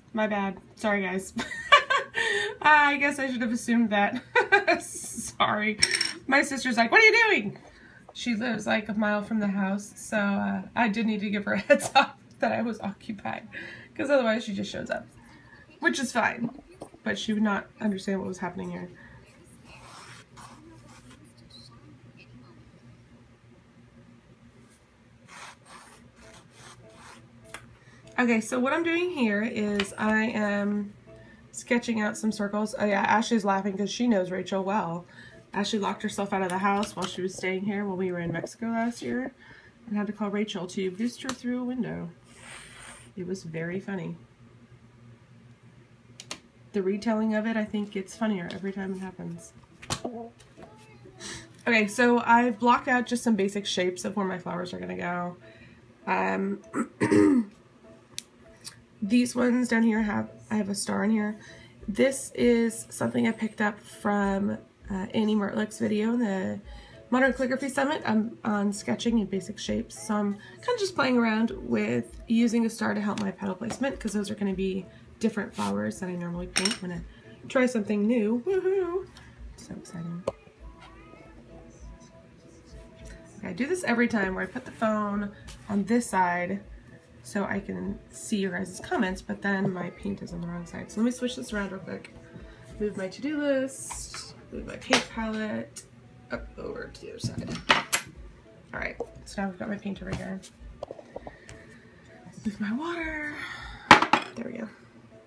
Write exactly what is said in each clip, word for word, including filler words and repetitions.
My bad. Sorry, guys. I guess I should have assumed that. Sorry. My sister's like, what are you doing? She lives like a mile from the house, so uh, I did need to give her a heads up that I was occupied, because otherwise she just shows up, which is fine, but she would not understand what was happening here. Okay, so what I'm doing here is I am sketching out some circles. Oh yeah, Ashley's laughing because she knows Rachel well. Ashley locked herself out of the house while she was staying here when we were in Mexico last year and had to call Rachel to boost her through a window. It was very funny. The retelling of it, I think, gets funnier every time it happens. Okay, so I've blocked out just some basic shapes of where my flowers are going to go. Um, these ones down here have, I have a star in here. This is something I picked up from uh, Annie Mertlich's video in the Modern Calligraphy Summit. I'm on sketching in basic shapes, so I'm kind of just playing around with using a star to help my petal placement, because those are going to be different flowers that I normally paint when I try something new. Woohoo! So exciting. Okay, I do this every time where I put the phone on this side so I can see your guys' comments, but then my paint is on the wrong side. So let me switch this around real quick. Move my to-do list, move my paint palette up over to the other side. All right, so now we've got my paint over here. Move my water. There we go.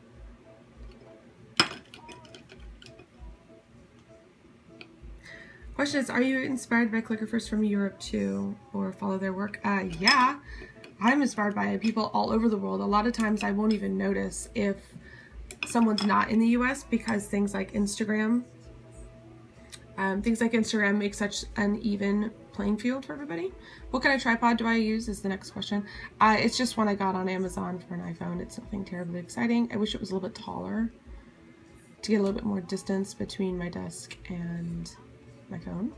Question is, are you inspired by calligraphers from Europe too, or follow their work? Uh, yeah, I'm inspired by people all over the world. A lot of times I won't even notice if someone's not in the U S because things like Instagram, um, things like Instagram make such an even playing field for everybody. What kind of tripod do I use is the next question. Uh, it's just one I got on Amazon for an iPhone. It's nothing terribly exciting. I wish it was a little bit taller to get a little bit more distance between my desk and my phone.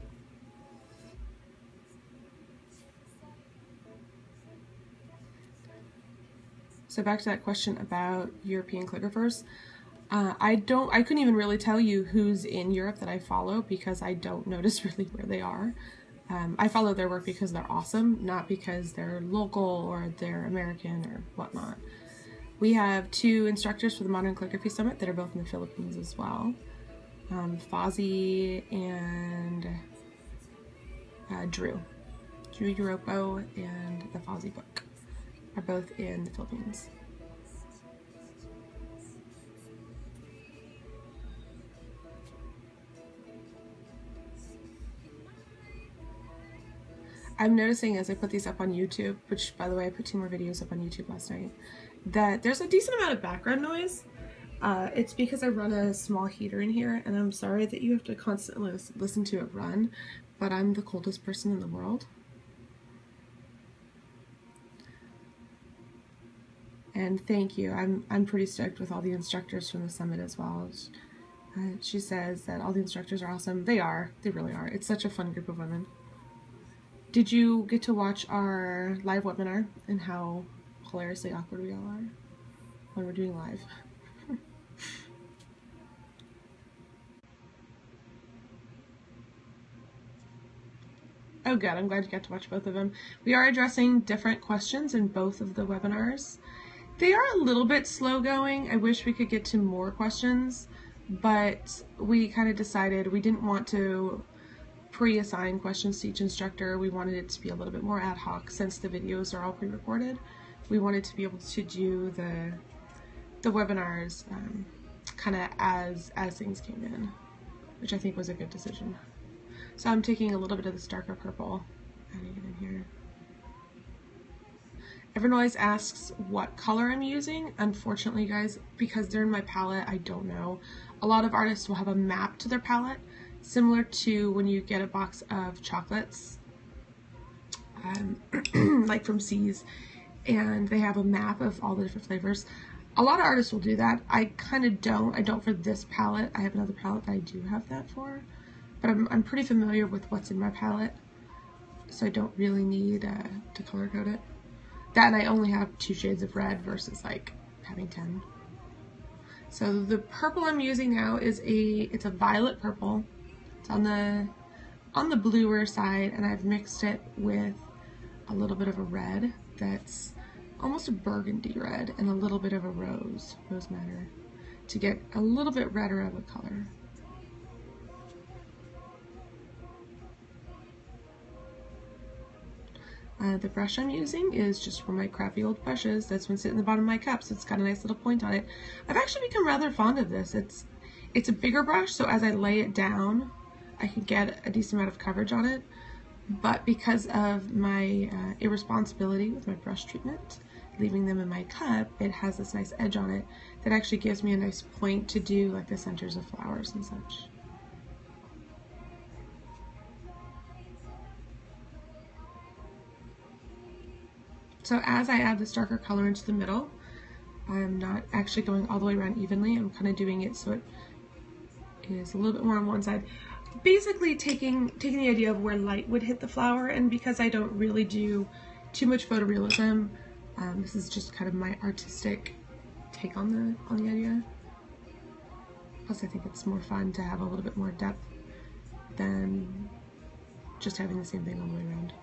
So back to that question about European calligraphers. Uh, I don't, I couldn't even really tell you who's in Europe that I follow because I don't notice really where they are. Um, I follow their work because they're awesome, not because they're local or they're American or whatnot. We have two instructors for the Modern Calligraphy Summit that are both in the Philippines as well. Um, Fozzie and uh, Drew. Drew Europo and the Fozzie book are both in the Philippines. I'm noticing as I put these up on YouTube, which by the way I put two more videos up on YouTube last night, that there's a decent amount of background noise. Uh, it's because I run a small heater in here, and I'm sorry that you have to constantly listen to it run, but I'm the coldest person in the world. And thank you. I'm, I'm pretty stoked with all the instructors from the summit as well. Uh, she says that all the instructors are awesome. They are. They really are. It's such a fun group of women. Did you get to watch our live webinar and how hilariously awkward we all are when we're doing live? Oh good, I'm glad you got to watch both of them. We are addressing different questions in both of the webinars. They are a little bit slow going. I wish we could get to more questions, but we kind of decided we didn't want to pre-assign questions to each instructor. We wanted it to be a little bit more ad hoc since the videos are all pre-recorded. We wanted to be able to do the the webinars um, kind of as as things came in, which I think was a good decision. So I'm taking a little bit of this darker purple, adding it in here. Everyone always asks what color I'm using. Unfortunately, guys, because they're in my palette, I don't know. A lot of artists will have a map to their palette, similar to when you get a box of chocolates, um, like from C's, and they have a map of all the different flavors. A lot of artists will do that. I kind of don't. I don't for this palette. I have another palette that I do have that for, but I'm, I'm pretty familiar with what's in my palette, so I don't really need uh, to color code it. That, and I only have two shades of red versus like having ten. So the purple I'm using now is a, it's a violet purple. It's on the, on the bluer side, and I've mixed it with a little bit of a red that's almost a burgundy red and a little bit of a rose, rose madder, to get a little bit redder of a color. Uh, the brush I'm using is just from my crappy old brushes that's been sitting in the bottom of my cup, so it's got a nice little point on it. I've actually become rather fond of this. It's it's a bigger brush, so as I lay it down, I can get a decent amount of coverage on it. But because of my uh, irresponsibility with my brush treatment, leaving them in my cup, it has this nice edge on it that actually gives me a nice point to do like the centers of flowers and such. So as I add this darker color into the middle, I'm not actually going all the way around evenly. I'm kind of doing it so it is a little bit more on one side. Basically taking taking the idea of where light would hit the flower, and because I don't really do too much photorealism, um, this is just kind of my artistic take on the on the idea. Plus I think it's more fun to have a little bit more depth than just having the same thing all the way around.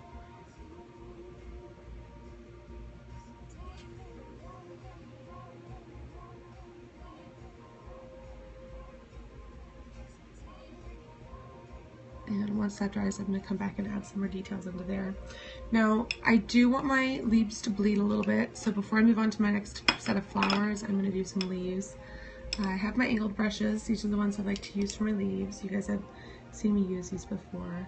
And once that dries, I'm going to come back and add some more details into there. Now, I do want my leaves to bleed a little bit, so before I move on to my next set of flowers, I'm going to do some leaves. I have my angled brushes. These are the ones I like to use for my leaves. You guys have seen me use these before.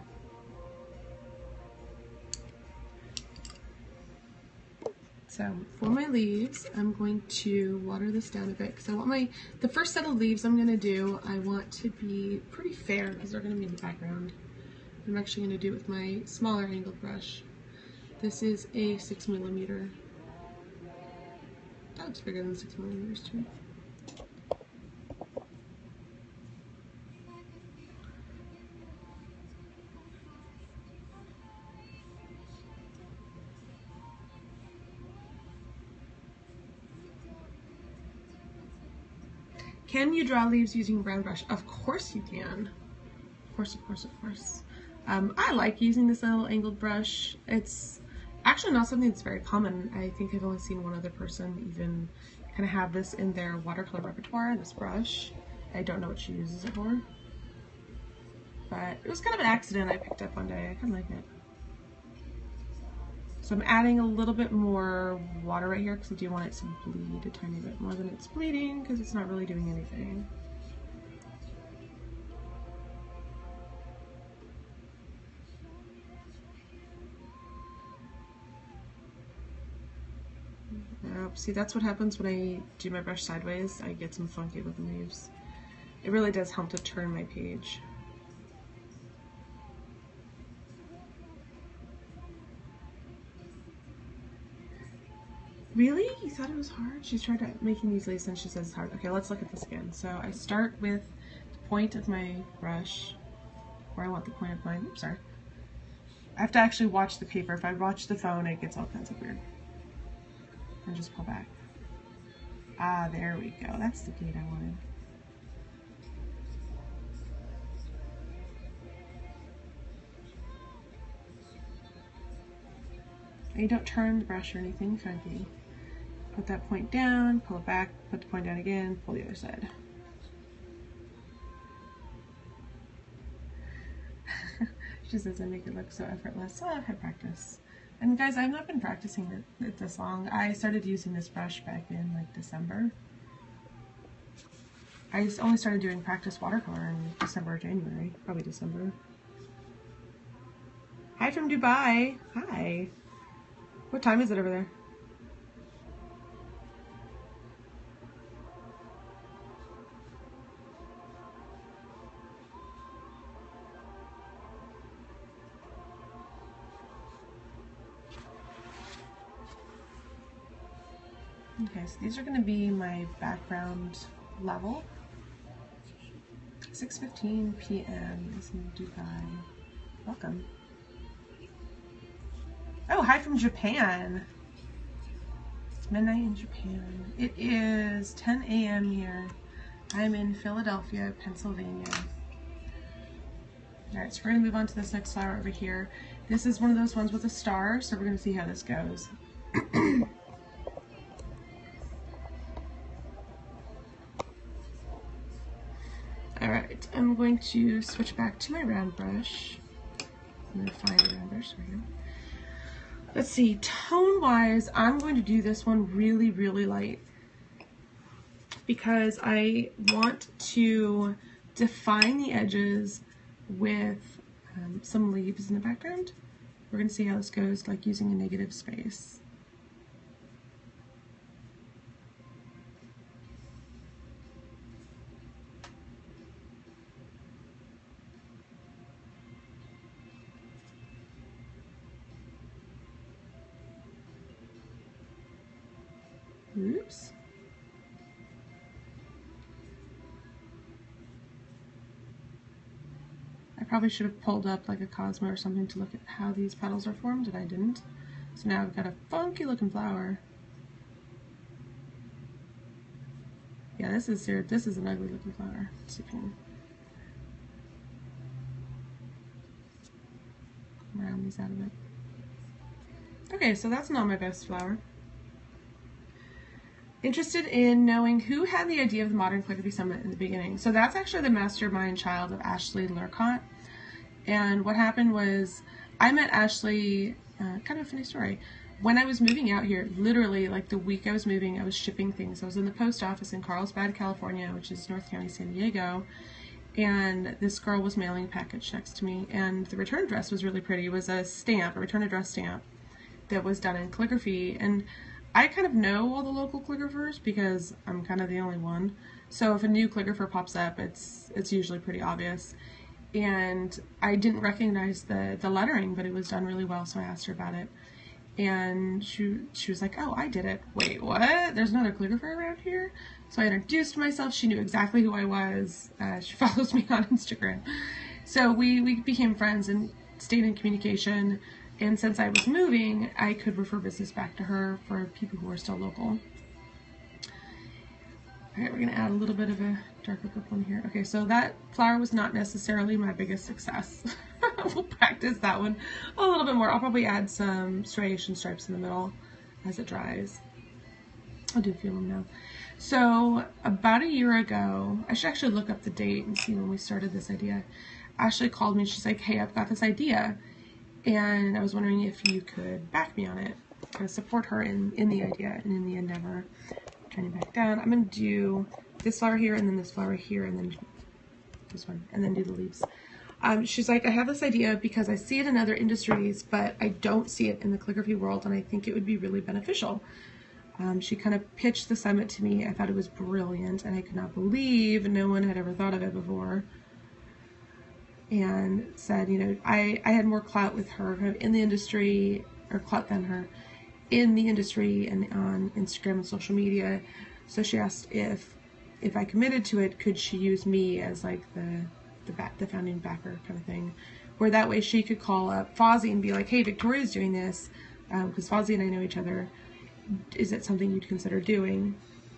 So for my leaves, I'm going to water this down a bit because I want my, the first set of leaves I'm going to do, I want to be pretty fair because they're going to be in the background. I'm actually going to do it with my smaller angled brush. This is a six millimeter. That looks bigger than six millimeters too. Can you draw leaves using brown brush? Of course you can. Of course, of course, of course. Um, I like using this little angled brush. It's actually not something that's very common. I think I've only seen one other person even kind of have this in their watercolor repertoire, this brush. I don't know what she uses it for. But it was kind of an accident I picked up one day. I kind of like it. So I'm adding a little bit more water right here because I do want it to bleed a tiny bit more than it's bleeding because it's not really doing anything. Oh, see, that's what happens when I do my brush sideways. I get some funky looking leaves. It really does help to turn my page. Really? You thought it was hard? She's tried to making these leaves and she says it's hard. Okay, let's look at this again. So I start with the point of my brush, where I want the point of mine. Oops, sorry. I have to actually watch the paper. If I watch the phone, it gets all kinds of weird. And just pull back. Ah, there we go. That's the gate I wanted. And you don't turn the brush or anything funky. Put that point down, pull it back, put the point down again, pull the other side. She says I make it look so effortless. Oh, I've had practice. And guys, I've not been practicing it, it this long. I started using this brush back in like December. I just only started doing practice watercolor in December or January, probably December. Hi from Dubai. Hi. What time is it over there? Okay, so these are going to be my background level. six fifteen p m is in Dubai. Welcome. Oh, hi from Japan. It's midnight in Japan. It is ten a m here. I'm in Philadelphia, Pennsylvania. All right, so we're gonna move on to this next flower over here. This is one of those ones with a star, so we're gonna see how this goes. All right, I'm going to switch back to my round brush. I'm gonna find a round brush, there we go. Let's see, tone-wise, I'm going to do this one really, really light because I want to define the edges with um, some leaves in the background. We're going to see how this goes, like using a negative space. Oops. I probably should have pulled up like a Cosmo or something to look at how these petals are formed, and I didn't. So now I've got a funky looking flower. Yeah, this is here. This is an ugly looking flower. Let's see if I can round these out of it. Okay, so that's not my best flower. Interested in knowing who had the idea of the Modern Calligraphy Summit in the beginning. So that's actually the mastermind child of Ashley Lurcott. And what happened was I met Ashley, uh, kind of a funny story, when I was moving out here. Literally, like the week I was moving, I was shipping things. I was in the post office in Carlsbad, California, which is North County, San Diego. And this girl was mailing a package next to me. And the return address was really pretty. It was a stamp, a return address stamp that was done in calligraphy. And I kind of know all the local calligraphers because I'm kind of the only one. So if a new calligrapher pops up, it's it's usually pretty obvious. And I didn't recognize the, the lettering, but it was done really well, so I asked her about it. And she, she was like, oh, I did it. Wait, what? There's another calligrapher around here? So I introduced myself. She knew exactly who I was. Uh, she follows me on Instagram. So we, we became friends and stayed in communication. And since I was moving, I could refer business back to her for people who are still local. All right, we're gonna add a little bit of a darker purple in here. Okay, so that flower was not necessarily my biggest success. We'll practice that one a little bit more. I'll probably add some striation stripes in the middle as it dries. I'll do a few of them now. So about a year ago, I should actually look up the date and see when we started this idea. Ashley called me and she's like, hey, I've got this idea. And I was wondering if you could back me on it, kind of support her in, in the idea and in the endeavor. Turning back down, I'm going to do this flower here and then this flower here and then this one and then do the leaves. Um, she's like, I have this idea because I see it in other industries, but I don't see it in the calligraphy world, and I think it would be really beneficial. Um, she kind of pitched the summit to me. I thought it was brilliant, and I could not believe no one had ever thought of it before. And said, you know, I, I had more clout with her kind of in the industry, or clout than her, in the industry and on Instagram and social media. So she asked if if I committed to it, could she use me as like the the, back, the founding backer kind of thing, where that way she could call up Fozzie and be like, hey, Victoria's doing this, because um, Fozzie and I know each other. Is it something you'd consider doing?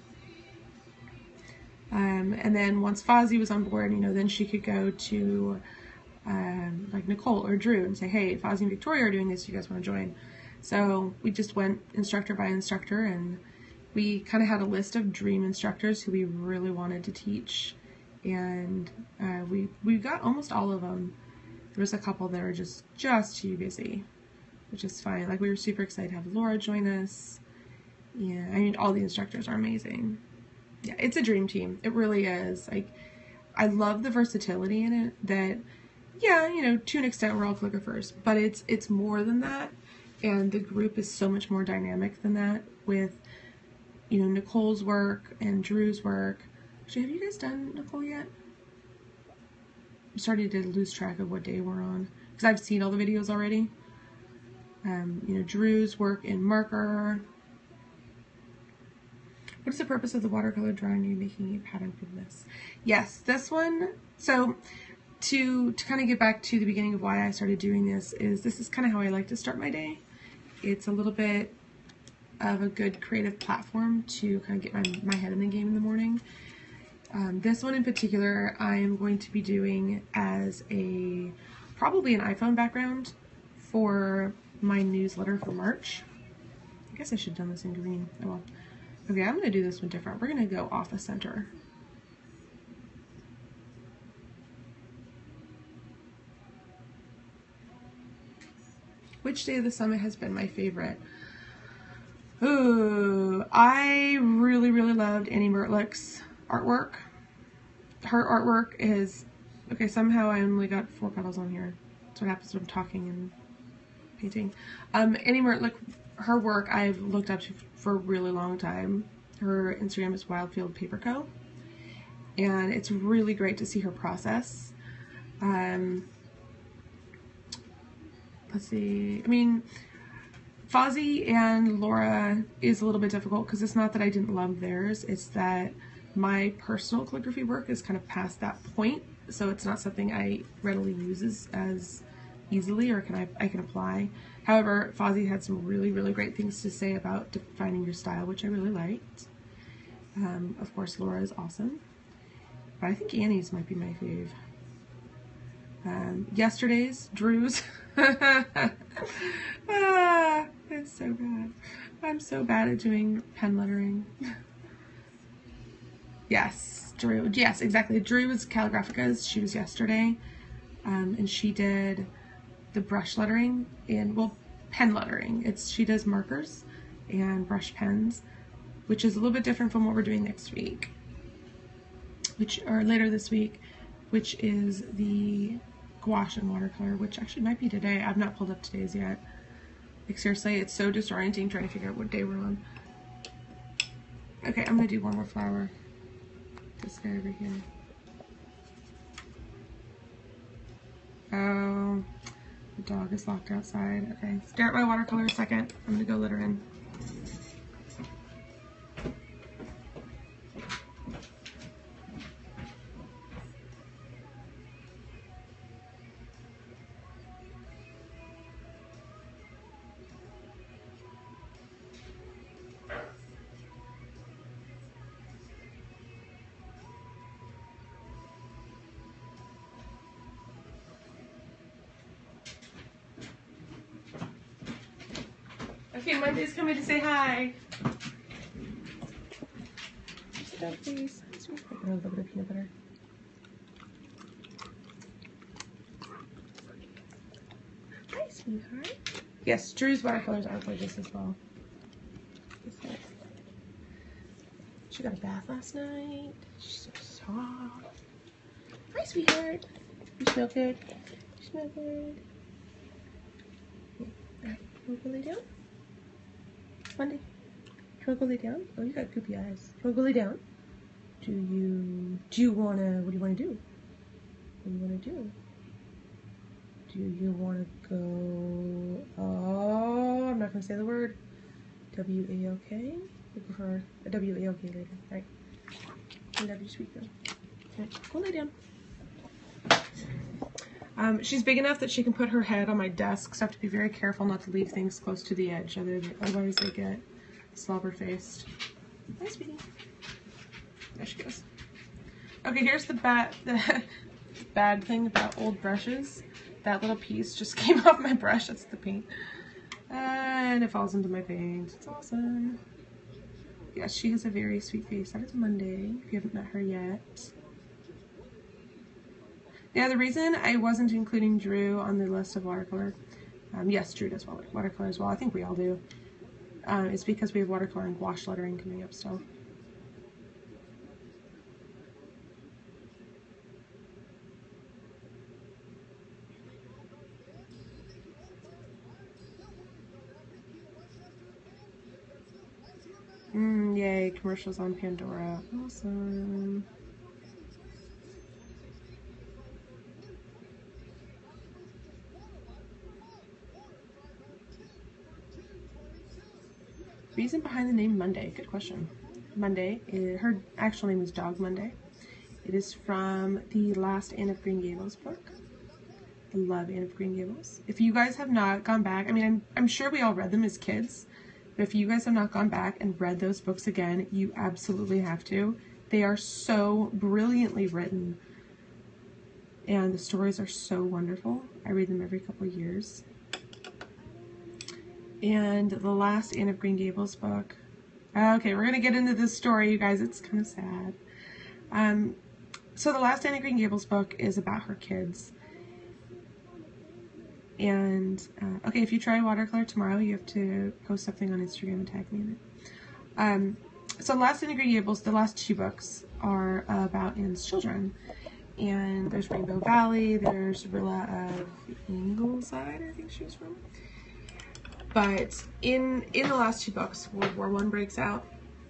Um, and then once Fozzie was on board, you know, then she could go to um, like Nicole or Drew and say, hey, Fozzie and Victoria are doing this, you guys want to join? So we just went instructor by instructor, and we kind of had a list of dream instructors who we really wanted to teach, and uh, we we got almost all of them. There was a couple that are just just too busy, which is fine. Like, we were super excited to have Laura join us. Yeah, I mean, all the instructors are amazing. Yeah, it's a dream team. It really is. Like, I love the versatility in it. That, yeah, you know, to an extent we're all calligraphers, but it's it's more than that. And the group is so much more dynamic than that, with, you know, Nicole's work and Drew's work. Actually, have you guys done Nicole yet? I'm starting to lose track of what day we're on, because I've seen all the videos already. Um, you know, Drew's work in marker. What is the purpose of the watercolor drawing? Are you making a pattern from this? Yes, this one. So to, to kind of get back to the beginning of why I started doing this, is this is kind of how I like to start my day. It's a little bit of a good creative platform to kind of get my, my head in the game in the morning. Um, this one in particular, I am going to be doing as a, probably an iPhone background for my newsletter for March. I guess I should have done this in green. Oh well. Okay, I'm going to do this one different. We're going to go off the center. Which day of the summit has been my favorite? Ooh, I really, really loved Annie Mertlich's artwork. Her artwork is, okay, somehow I only got four petals on here. That's what happens when I'm talking and painting. Um, Annie Mertlich, her work I've looked up to for a really long time. Her Instagram is Wildfield Paper Co. And it's really great to see her process. Um, let's see, I mean, Fozzie and Laura is a little bit difficult because it's not that I didn't love theirs, it's that my personal calligraphy work is kind of past that point, so it's not something I readily use as, as easily or can I, I can apply. However, Fozzie had some really, really great things to say about defining your style, which I really liked. Um, of course, Laura is awesome, but I think Annie's might be my fave. Um, yesterday's, Drew's. Ah, it's so bad. I'm so bad at doing pen lettering. Yes, Drew. Yes, exactly. Drew was Calligraphica's. She was yesterday. Um, and she did the brush lettering and, well, pen lettering. It's she does markers and brush pens, which is a little bit different from what we're doing next week, which or later this week, which is the gouache and watercolor, which actually might be today. I've not pulled up today's yet. Like seriously, it's so disorienting trying to figure out what day we're on. Okay, I'm gonna do one more flower. This guy over here. Oh, the dog is locked outside. Okay, stare at my watercolor a second. I'm gonna go litter in. Okay, Monday's coming to say hi. Sit down, please. A little bit of peanut butter. Hi, sweetheart. Yes, Drew's watercolors are gorgeous as well. She got a bath last night. She's so soft. Hi, sweetheart. You smell good. You smell good. Alright, you want to lay down? Monday. Do you want to go lay down? Oh, you got goopy eyes. Do you want to go lay down? Do you, do you want to, what do you want to do? What do you want to do? Do you want to go, oh, I'm not going to say the word. W A O K? I prefer a W A O K later. Right. I love you, sweet girl. Okay, go lay down. Um, she's big enough that she can put her head on my desk, so I have to be very careful not to leave things close to the edge, otherwise they get slobber-faced. Hi, sweetie. There she goes. Okay, here's the bad, the bad thing about old brushes. That little piece just came off my brush. That's the paint. And it falls into my paint. It's awesome. Yeah, she has a very sweet face. That is Monday, if you haven't met her yet. Yeah, the reason I wasn't including Drew on the list of watercolor, um, yes, Drew does watercolor as well, I think we all do, um, is because we have watercolor and gouache lettering coming up still. Mm, yay, commercials on Pandora. Awesome. Reason behind the name Monday. Good question. Monday, is, her actual name is Dog Monday. It is from the last Anne of Green Gables book. I love Anne of Green Gables. If you guys have not gone back, I mean, I'm, I'm sure we all read them as kids, but if you guys have not gone back and read those books again, you absolutely have to. They are so brilliantly written, and the stories are so wonderful. I read them every couple of years. And the last Anne of Green Gables book. Okay, we're gonna get into this story, you guys. It's kind of sad. Um, so the last Anne of Green Gables book is about her kids. And uh, okay, if you try watercolor tomorrow, you have to post something on Instagram and tag me in it. Um, so last Anne of Green Gables, the last two books are uh, about Anne's children. And there's Rainbow Valley, there's Rilla of Ingleside, I think she was from. But in in the last two books, World War One breaks out,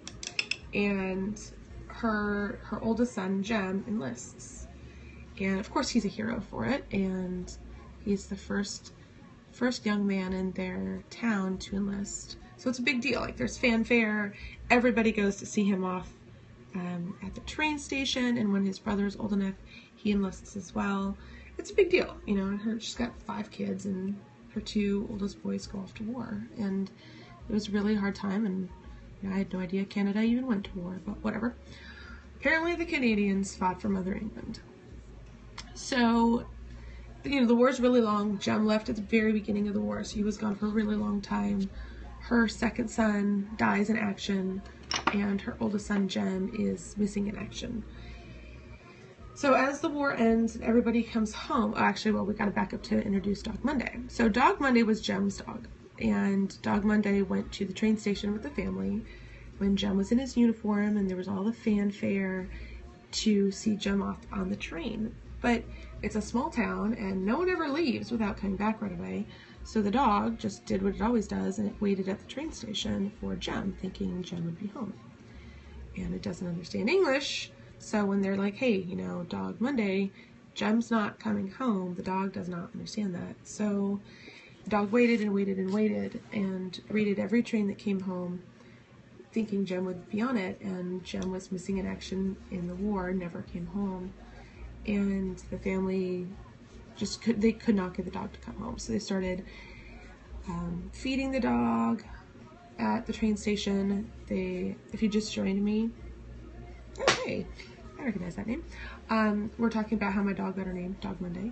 and her her oldest son, Jem, enlists. And of course he's a hero for it, and he's the first first young man in their town to enlist. So it's a big deal. Like, there's fanfare, everybody goes to see him off um, at the train station, and when his brother's old enough, he enlists as well. It's a big deal, you know. Her, she's got five kids, and her two oldest boys go off to war, and it was a really hard time, and you know, I had no idea Canada even went to war, but whatever. Apparently the Canadians fought for Mother England. So, you know, the war's really long. Jem left at the very beginning of the war, so he was gone for a really long time. Her second son dies in action, and her oldest son, Jem, is missing in action. So as the war ends and everybody comes home, oh, actually, well, we got to back up to introduce Dog Monday. So Dog Monday was Jem's dog, and Dog Monday went to the train station with the family when Jem was in his uniform, and there was all the fanfare to see Jem off on the train. But it's a small town, and no one ever leaves without coming back right away. So the dog just did what it always does, and it waited at the train station for Jem, thinking Jem would be home. And it doesn't understand English, so when they're like, hey, you know, Dog Monday, Jem's not coming home, the dog does not understand that. So the dog waited and waited and waited and greeted every train that came home, thinking Jem would be on it, and Jem was missing in action in the war, never came home. And the family just could, they could not get the dog to come home. So they started um, feeding the dog at the train station. They, if you just joined me, okay, I recognize that name. Um, we're talking about how my dog got her name, Dog Monday.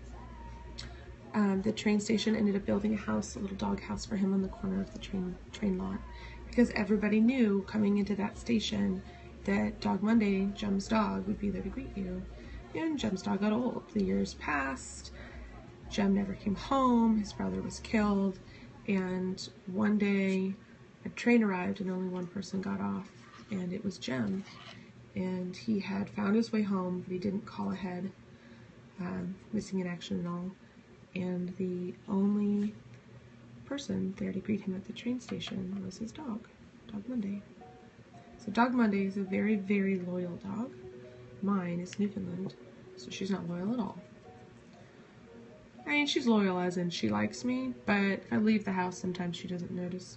Um, the train station ended up building a house, a little dog house for him on the corner of the train train lot, because everybody knew coming into that station that Dog Monday, Jem's dog, would be there to greet you. And Jem's dog got old. The years passed. Jem never came home. His brother was killed. And one day, a train arrived and only one person got off, and it was Jem. And he had found his way home, but he didn't call ahead, um, missing in action and all. And the only person there to greet him at the train station was his dog, Dog Monday. So Dog Monday is a very, very loyal dog. Mine is Newfoundland, so she's not loyal at all. I mean, she's loyal as in she likes me, but if I leave the house, sometimes she doesn't notice.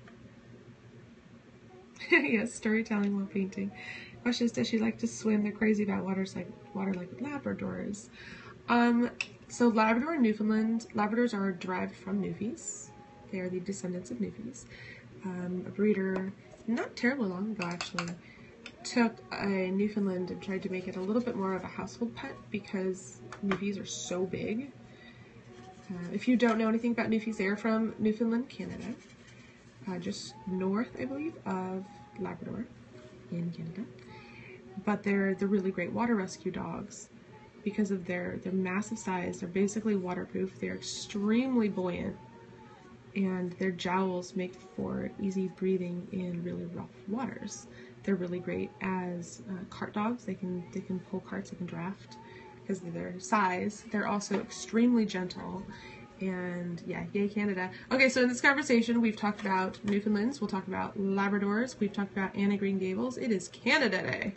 Yes, storytelling while painting. Questions: does she like to swim? They're crazy about waters like water like Labradors. Um, so Labrador and Newfoundland, Labradors are derived from Newfies. They are the descendants of Newfies. Um, a breeder, not terribly long ago actually, took a Newfoundland and tried to make it a little bit more of a household pet because Newfies are so big. Uh, if you don't know anything about Newfies, they're from Newfoundland, Canada, uh, just north, I believe, of Labrador in Canada. But they're the really great water rescue dogs because of their, their massive size. They're basically waterproof. They're extremely buoyant, and their jowls make for easy breathing in really rough waters. They're really great as uh, cart dogs. They can they can pull carts, they can draft because of their size. They're also extremely gentle, and yeah, yay Canada. Okay, so in this conversation we've talked about Newfoundlands, we'll talk about Labradors, we've talked about Anne of Green Gables. It is Canada Day.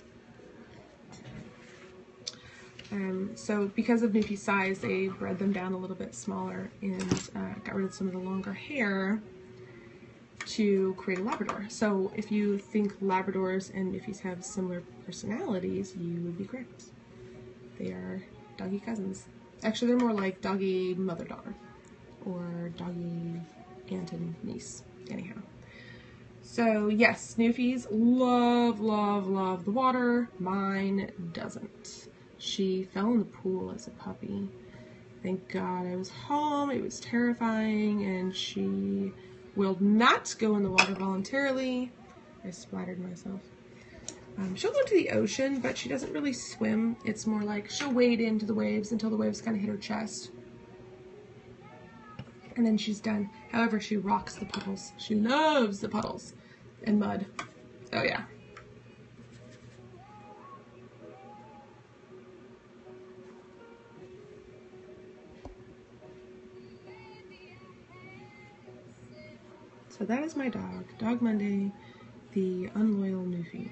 Um, so because of Newfie's size, they bred them down a little bit smaller and uh, got rid of some of the longer hair to create a Labrador. So if you think Labradors and Newfies have similar personalities, you would be correct. They are doggy cousins. Actually, they're more like doggy mother-daughter or doggy aunt and niece. Anyhow, So yes, Snoofy's love, love, love the water. Mine doesn't. She fell in the pool as a puppy. Thank God I was home. It was terrifying, and she will not go in the water voluntarily. I splattered myself. Um, she'll go to the ocean, but she doesn't really swim. It's more like she'll wade into the waves until the waves kind of hit her chest. And then she's done. However, she rocks the puddles. She loves the puddles and mud. Oh yeah. So that is my dog, Dog Monday, the unloyal Newfie.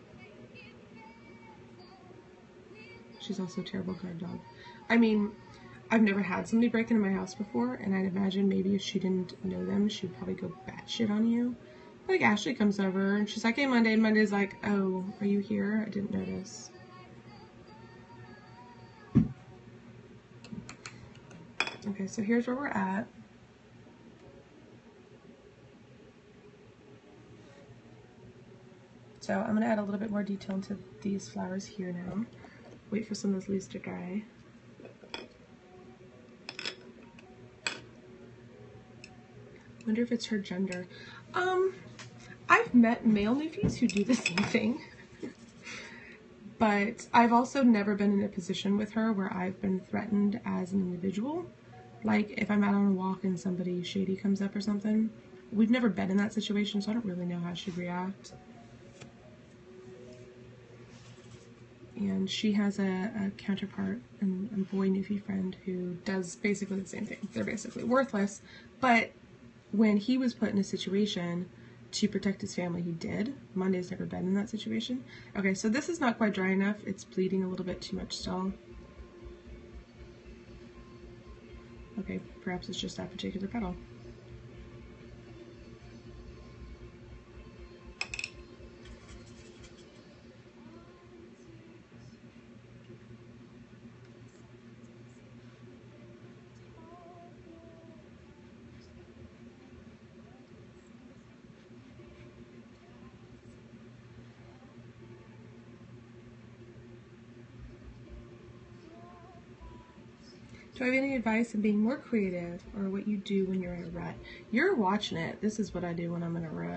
She's also a terrible guard dog. I mean, I've never had somebody break into my house before, and I'd imagine maybe if she didn't know them, she would probably go batshit on you. But like Ashley comes over, and she's like, hey, Monday, and Monday's like, oh, are you here? I didn't notice. Okay, so here's where we're at. So I'm going to add a little bit more detail into these flowers here now. Wait for some of those leaves to dry. Wonder if it's her gender. Um, I've met male Newfies who do the same thing. But I've also never been in a position with her where I've been threatened as an individual. Like if I'm out on a walk and somebody shady comes up or something. We've never been in that situation, so I don't really know how she'd react. And she has a, a counterpart and a boy Newfie friend who does basically the same thing. They're basically worthless, but when he was put in a situation to protect his family, he did. Monday's never been in that situation. Okay, so this is not quite dry enough. It's bleeding a little bit too much still. Okay, perhaps it's just that particular petal. Do I have any advice on being more creative or what you do when you're in a rut? You're watching it. This is what I do when I'm in a rut.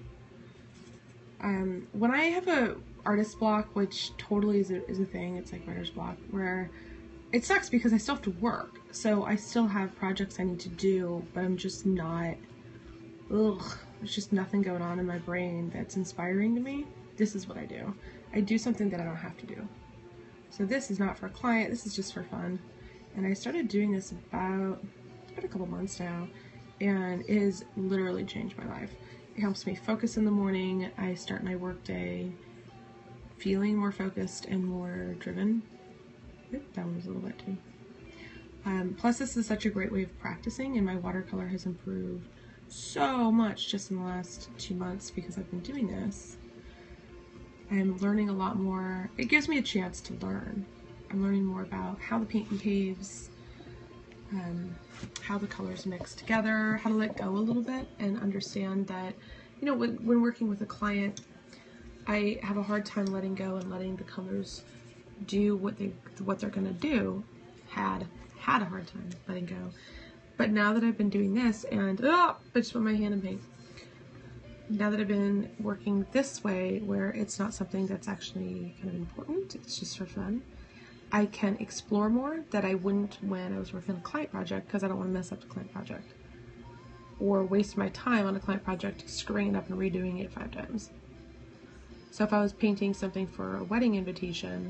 Um, when I have a artist block, which totally is a, is a thing, it's like writer's block, where it sucks because I still have to work. So I still have projects I need to do, but I'm just not, ugh, there's just nothing going on in my brain that's inspiring to me. This is what I do. I do something that I don't have to do. So this is not for a client, this is just for fun. And I started doing this about, it's been a couple months now, and it has literally changed my life. It helps me focus in the morning. I start my work day feeling more focused and more driven. Oop, that one was a little wet too. Um, plus this is such a great way of practicing, and my watercolor has improved so much just in the last two months because I've been doing this. I'm learning a lot more. It gives me a chance to learn. I'm learning more about how the paint behaves, um, how the colors mix together, how to let go a little bit and understand that, you know, when, when working with a client, I have a hard time letting go and letting the colors do what they what they're gonna do. Had had a hard time letting go, but now that I've been doing this and oh, I just put my hand in paint. Now that I've been working this way, where it's not something that's actually kind of important, it's just for fun, I can explore more that I wouldn't when I was working on a client project because I don't want to mess up the client project or waste my time on a client project screwing it up and redoing it five times. So if I was painting something for a wedding invitation,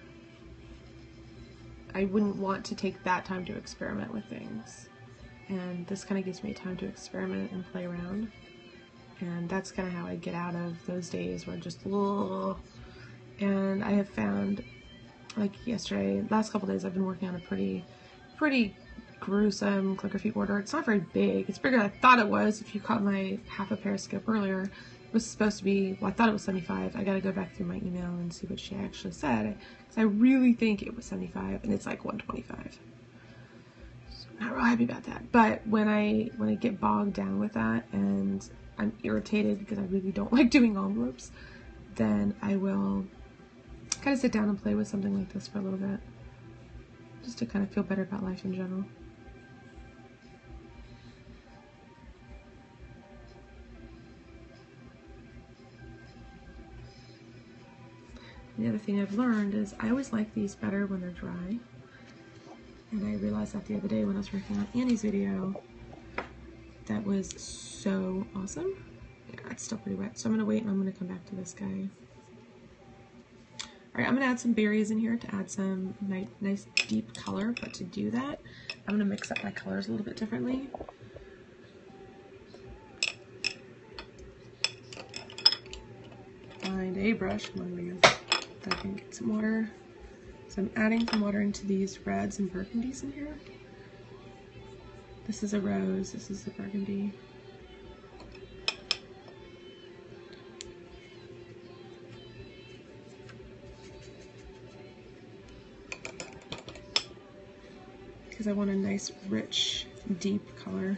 I wouldn't want to take that time to experiment with things. And this kind of gives me time to experiment and play around. And that's kind of how I get out of those days where just, ugh. And I have found, like yesterday, last couple days, I've been working on a pretty, pretty gruesome calligraphy order. It's not very big. It's bigger than I thought it was. If you caught my half a periscope earlier, it was supposed to be, well, I thought it was seventy-five. I gotta go back through my email and see what she actually said, because I really think it was seventy-five, and it's like one twenty-five. So I'm not real happy about that. But when I when I get bogged down with that and I'm irritated because I really don't like doing envelopes, then I will kind of sit down and play with something like this for a little bit, just to kind of feel better about life in general. The other thing I've learned is I always like these better when they're dry. And I realized that the other day when I was working on Annie's video. That was so awesome. Yeah, it's still pretty wet. So I'm gonna wait and I'm gonna come back to this guy. All right, I'm gonna add some berries in here to add some nice, nice deep color. But to do that, I'm gonna mix up my colors a little bit differently. Find a brush, come on, man. I can get some water. So I'm adding some water into these reds and burgundies in here. This is a rose, this is a burgundy. Because I want a nice, rich, deep color.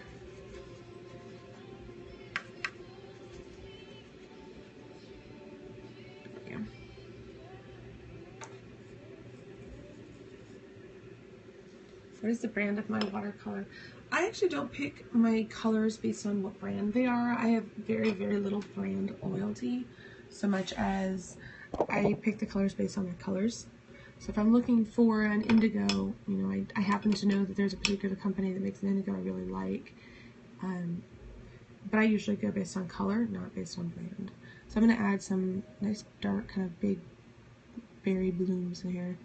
What is the brand of my watercolor? I actually don't pick my colors based on what brand they are. I have very, very little brand loyalty, so much as I pick the colors based on their colors. So if I'm looking for an indigo, you know, I, I happen to know that there's a particular company that makes an indigo I really like. Um, but I usually go based on color, not based on brand. So I'm going to add some nice dark kind of big berry blooms in here.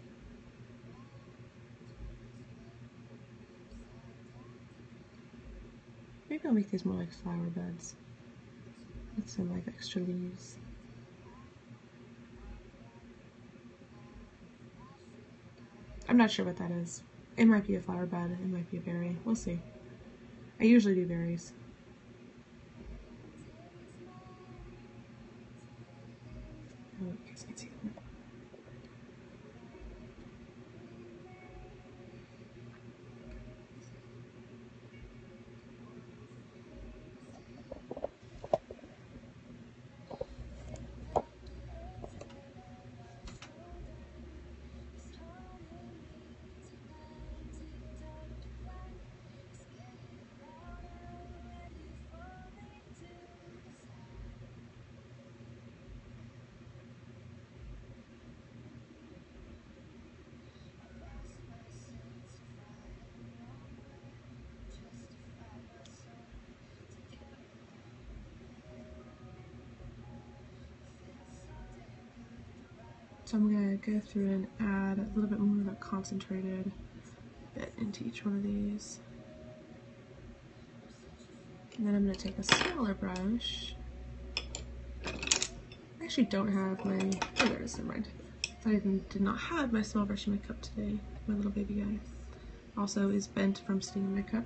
Maybe I'll make these more like flower beds with some like extra leaves. I'm not sure what that is. It might be a flower bed, it might be a berry. We'll see. I usually do berries. Oh, you guys can see them. So I'm going to go through and add a little bit more of a concentrated bit into each one of these. And then I'm going to take a smaller brush. I actually don't have my, oh there it is, never mind. I even did not have my small brush in my cup today. My little baby guy also is bent from sitting in my cup.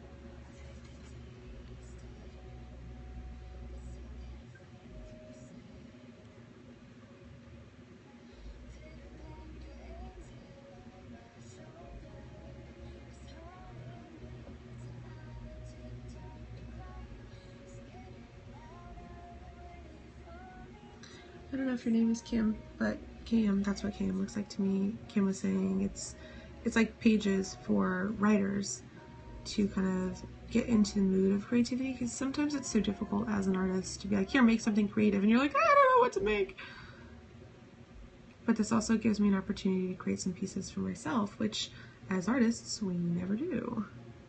I don't know if your name is Kim, but Cam, that's what Cam looks like to me. Kim was saying it's it's like pages for writers to kind of get into the mood of creativity, because sometimes it's so difficult as an artist to be like, here, make something creative, and you're like, I don't know what to make. But this also gives me an opportunity to create some pieces for myself, which as artists we never do.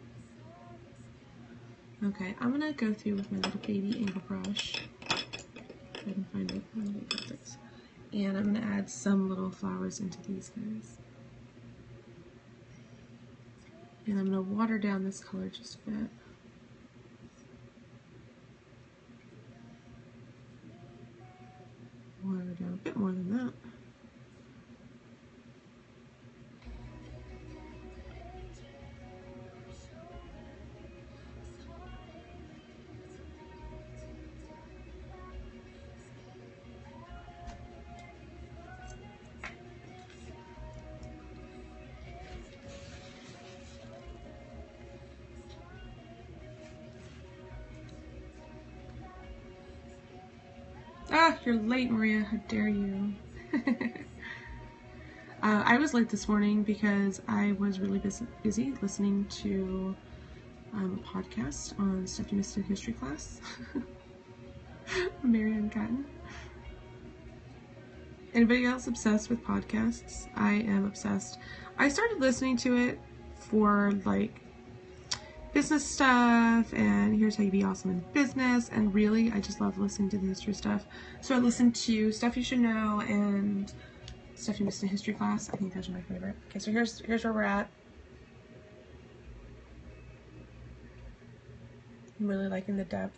Okay, I'm gonna go through with my little baby angle brush. I can find it. And I'm going to add some little flowers into these guys. And I'm going to water down this color just a bit. Water down a bit more than that. Ah, you're late, Maria. How dare you? uh, I was late this morning because I was really busy, busy listening to um, a podcast on stuff you missed in history class. Marianne Cotton. Anybody else obsessed with podcasts? I am obsessed. I started listening to it for like business stuff and here's how you be awesome in business, and really I just love listening to the history stuff. So I listened to Stuff You Should Know and Stuff You Missed in History Class. I think those are my favorite. Okay, so here's here's where we're at. I'm really liking the depth.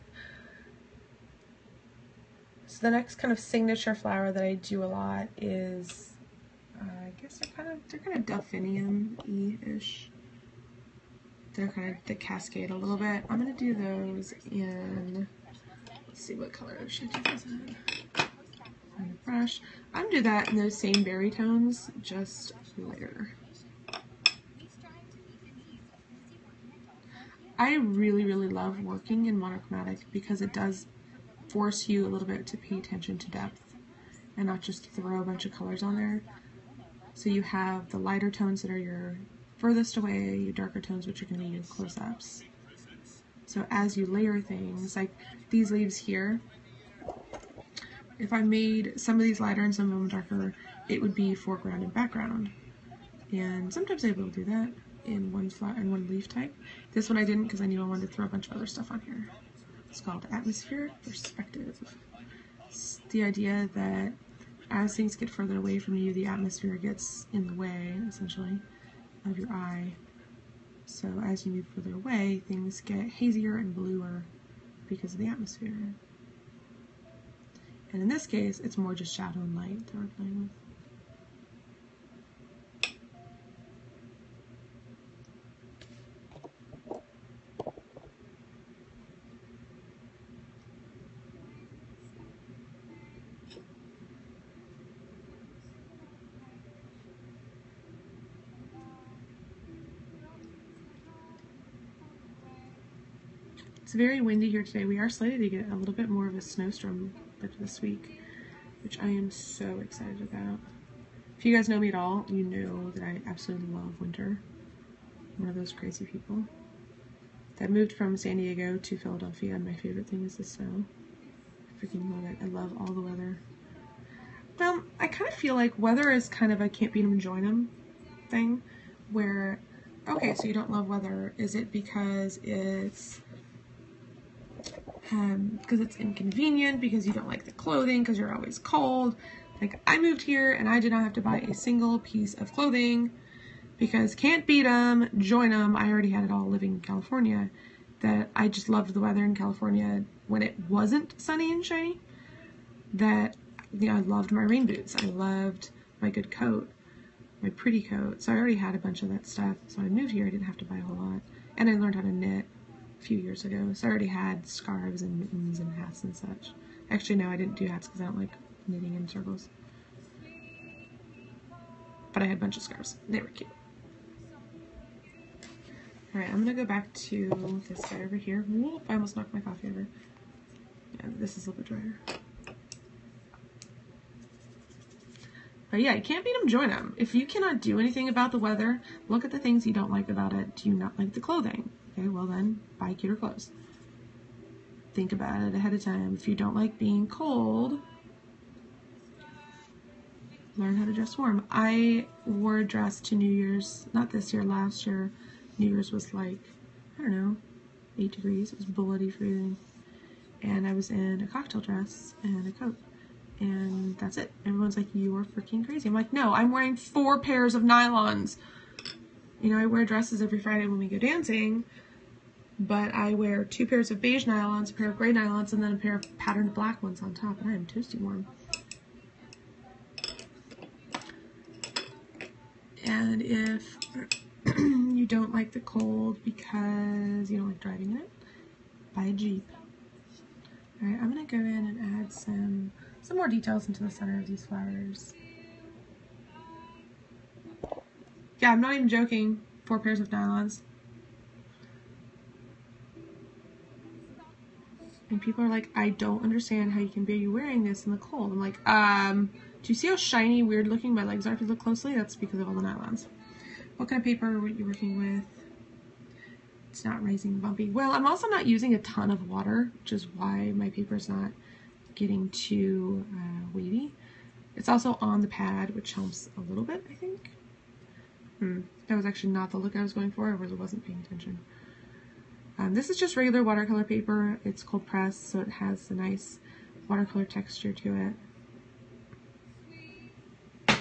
So the next kind of signature flower that I do a lot is, uh, I guess they're kind of they're kind of delphinium-y-ish. They're kind of the cascade a little bit. I'm gonna do those in. Let's see what color should I do those in. On the brush, I'm gonna do that in those same berry tones, just lighter. I really, really love working in monochromatic because it does force you a little bit to pay attention to depth and not just throw a bunch of colors on there. So you have the lighter tones that are your furthest away, your darker tones which are going to be your close-ups. So as you layer things, like these leaves here, if I made some of these lighter and some of them darker, it would be foreground and background. And sometimes I will do that in one flower and one leaf type. This one I didn't because I knew I wanted to throw a bunch of other stuff on here. It's called atmospheric perspective. It's the idea that as things get further away from you, the atmosphere gets in the way, essentially, of your eye. So as you move further away, things get hazier and bluer because of the atmosphere. And in this case, it's more just shadow and light that we're playing with. It's very windy here today. We are slated to get a little bit more of a snowstorm this week, which I am so excited about. If you guys know me at all, you know that I absolutely love winter. I'm one of those crazy people that moved from San Diego to Philadelphia, and my favorite thing is the snow. I freaking love it. I love all the weather. Well, I kind of feel like weather is kind of a can't beat 'em, join 'em thing, where, okay, so you don't love weather. Is it because it's Um, because it's inconvenient, because you don't like the clothing, because you're always cold? Like, I moved here and I did not have to buy a single piece of clothing because can't beat 'em, join 'em. I already had it all living in California. That I just loved the weather in California when it wasn't sunny and shiny. That, you know, I loved my rain boots. I loved my good coat, my pretty coat. So I already had a bunch of that stuff. So when I moved here, I didn't have to buy a whole lot. And I learned how to knit a few years ago, so I already had scarves and mittens and hats and such. Actually, no, I didn't do hats because I don't like knitting in circles. But I had a bunch of scarves. They were cute. Alright, I'm going to go back to this guy over here. Whoop, I almost knocked my coffee over. Yeah, this is a little bit drier. But yeah, you can't beat them, join them. If you cannot do anything about the weather, look at the things you don't like about it. Do you not like the clothing? Okay, well then, buy cuter clothes. Think about it ahead of time. If you don't like being cold, learn how to dress warm. I wore a dress to New Year's, not this year, last year. New Year's was like, I don't know, eight degrees. It was bloody freezing. And I was in a cocktail dress and a coat. And that's it. Everyone's like, you are freaking crazy. I'm like, no, I'm wearing four pairs of nylons. You know, I wear dresses every Friday when we go dancing. But I wear two pairs of beige nylons, a pair of gray nylons, and then a pair of patterned black ones on top, and I am toasty warm. And if you don't like the cold because you don't like driving in it, buy a Jeep. Alright, I'm going to go in and add some, some more details into the center of these flowers. Yeah, I'm not even joking. Four pairs of nylons. And people are like, I don't understand how you can be wearing this in the cold. I'm like, um, do you see how shiny, weird looking my legs are if you look closely? That's because of all the nylons. What kind of paper are you working with? It's not rising bumpy. Well, I'm also not using a ton of water, which is why my paper is not getting too uh, weighty. It's also on the pad, which helps a little bit, I think. Hmm. That was actually not the look I was going for. I really wasn't paying attention. Um, this is just regular watercolor paper. It's cold pressed, so it has a nice watercolor texture to it.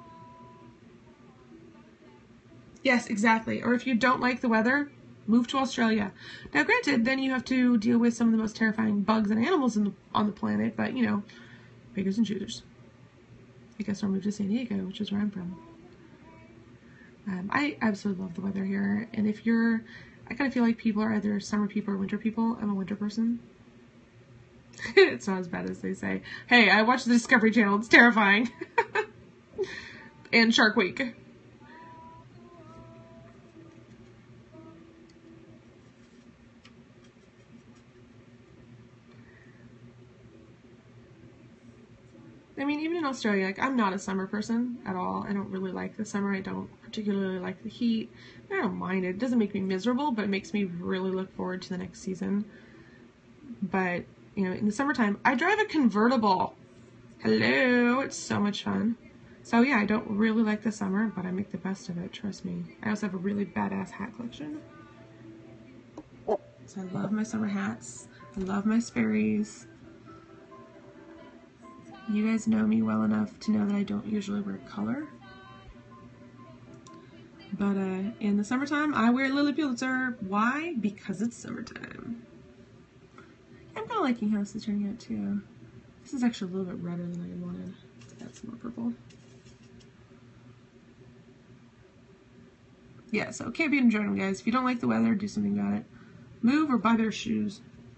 Yes, exactly. Or if you don't like the weather, move to Australia. Now, granted, then you have to deal with some of the most terrifying bugs and animals in the, on the planet, but, you know, pickers and choosers. I guess I'll move to San Diego, which is where I'm from. Um, I absolutely love the weather here, and if you're, I kind of feel like people are either summer people or winter people. I'm a winter person. It's not as bad as they say. Hey, I watch the Discovery Channel. It's terrifying. And Shark Week. I mean, even in Australia, like, I'm not a summer person at all. I don't really like the summer. I don't particularly like the heat. I don't mind it. It doesn't make me miserable, but it makes me really look forward to the next season. But, you know, in the summertime, I drive a convertible. Hello, it's so much fun. So yeah, I don't really like the summer, but I make the best of it, trust me. I also have a really badass hat collection. So I love my summer hats. I love my Sperry's. You guys know me well enough to know that I don't usually wear color. But uh, in the summertime, I wear Lilly Pulitzer. Why? Because it's summertime. I'm kind of liking how this is turning out too. This is actually a little bit redder than I wanted. Let's add some more purple. Yeah, so can't beat enjoying them, guys. If you don't like the weather, do something about it. Move or buy better shoes.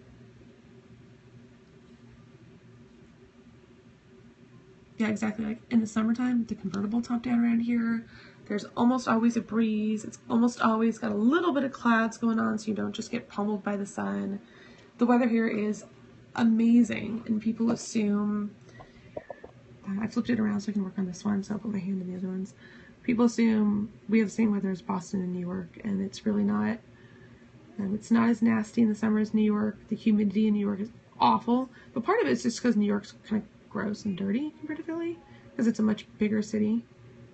Yeah, exactly. Like in the summertime, the convertible top down around here, there's almost always a breeze. It's almost always got a little bit of clouds going on so you don't just get pummeled by the sun. The weather here is amazing, and people assume, uh, I flipped it around so I can work on this one, so I'll put my hand in the other ones. People assume we have the same weather as Boston and New York, and it's really not. Um, it's not as nasty in the summer as New York. The humidity in New York is awful, but part of it is just because New York's kind of gross and dirty compared to Philly, because it's a much bigger city.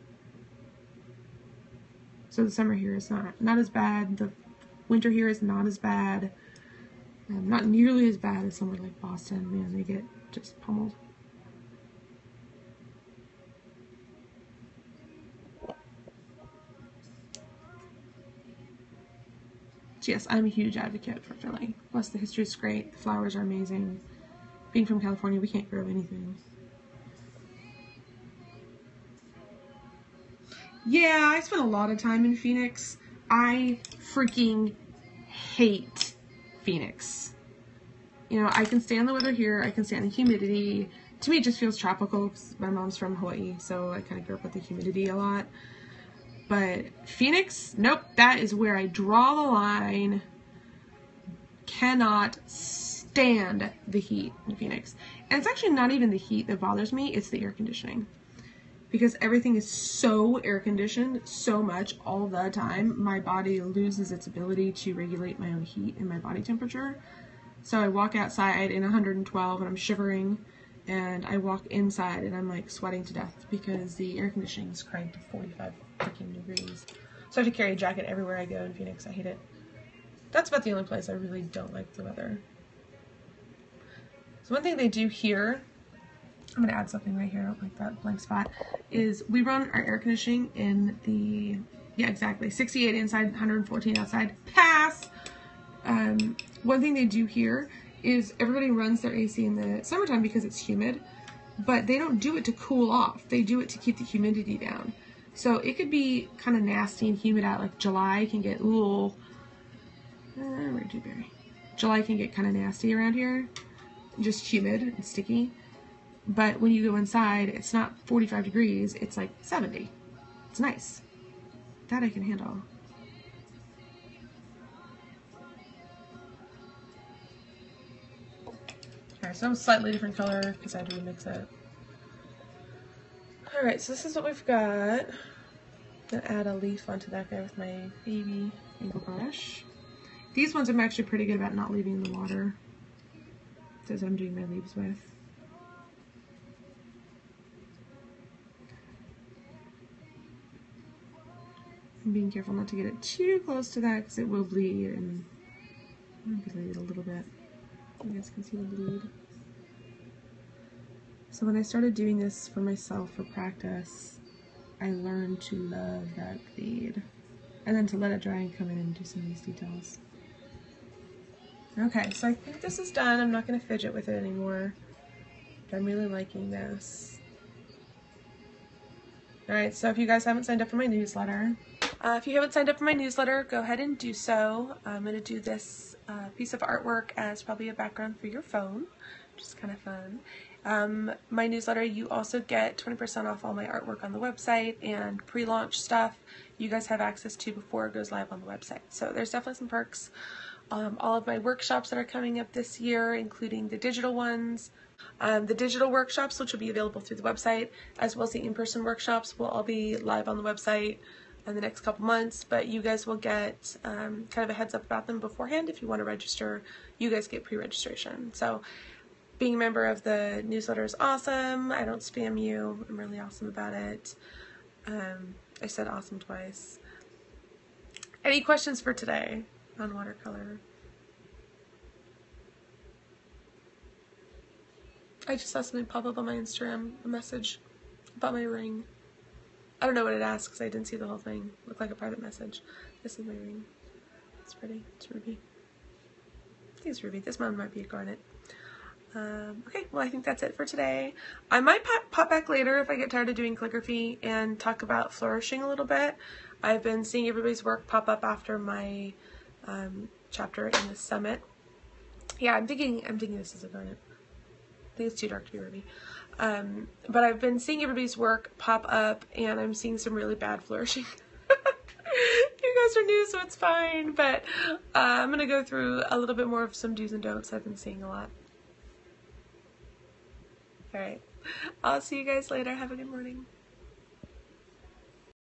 So the summer here is not not as bad. The winter here is not as bad. Um, not nearly as bad as somewhere like Boston. Man, they get just pummeled. So yes, I'm a huge advocate for Philly. Plus the history is great. The flowers are amazing. Being from California, we can't grow anything. Yeah, I spent a lot of time in Phoenix. I freaking hate Phoenix. You know, I can stand the weather here. I can stand the humidity. To me, it just feels tropical because my mom's from Hawaii, so I kind of grew up with the humidity a lot. But Phoenix, nope, that is where I draw the line. Cannot stand the heat in Phoenix. And it's actually not even the heat that bothers me, it's the air conditioning. Because everything is so air conditioned so much all the time, my body loses its ability to regulate my own heat and my body temperature. So I walk outside in one hundred twelve and I'm shivering, and I walk inside and I'm like sweating to death because the air conditioning is cranked to forty-five freaking degrees. So I have to carry a jacket everywhere I go in Phoenix. I hate it. That's about the only place I really don't like the weather. So one thing they do here, I'm going to add something right here, I don't like that blank spot, is we run our air conditioning in the, yeah, exactly, sixty-eight inside, one hundred fourteen outside. Pass! Um, one thing they do here is everybody runs their A C in the summertime because it's humid, but they don't do it to cool off. They do it to keep the humidity down. So it could be kind of nasty and humid out, like July can get a little, uh, where'd you berry? July can get kind of nasty around here, just humid and sticky. But when you go inside, it's not forty-five degrees, it's like seventy. It's nice. That I can handle. Okay, so it's a slightly different color because I had to remix it. Alright, so this is what we've got. I'm gonna add a leaf onto that guy with my baby angle brush. These ones I'm actually pretty good about not leaving in the water. That's what I'm doing my leaves with. I'm being careful not to get it too close to that because it will bleed, and I'm gonna bleed a little bit. You guys can see the bleed. So when I started doing this for myself for practice, I learned to love that bleed. And then to let it dry and come in and do some of these details. Okay, so I think this is done. I'm not going to fidget with it anymore. But I'm really liking this. Alright, so if you guys haven't signed up for my newsletter, uh, if you haven't signed up for my newsletter, go ahead and do so. I'm going to do this uh, piece of artwork as probably a background for your phone, which is kind of fun. Um, my newsletter, you also get twenty percent off all my artwork on the website and pre-launch stuff you guys have access to before it goes live on the website. So there's definitely some perks. Um, all of my workshops that are coming up this year, including the digital ones, um, the digital workshops, which will be available through the website, as well as the in-person workshops, will all be live on the website in the next couple months, but you guys will get um, kind of a heads up about them beforehand. If you want to register, you guys get pre-registration. So being a member of the newsletter is awesome. I don't spam you. I'm really awesome about it. Um, I said awesome twice. Any questions for today on watercolor? I just saw something pop up on my Instagram, a message about my ring. I don't know what it asked because I didn't see the whole thing. It looked like a private message. This is my ring. It's pretty. It's ruby. I think it's ruby. This one might be a garnet. Um, okay, well I think that's it for today. I might pop, pop back later if I get tired of doing calligraphy and talk about flourishing a little bit. I've been seeing everybody's work pop up after my um, chapter in the summit. Yeah, I'm thinking I'm thinking this is a garnet. I think it's too dark to be ruby. Um, but I've been seeing everybody's work pop up and I'm seeing some really bad flourishing. You guys are new, so it's fine, but uh, I'm gonna go through a little bit more of some do's and don'ts I've been seeing a lot. Alright, I'll see you guys later. Have a good morning.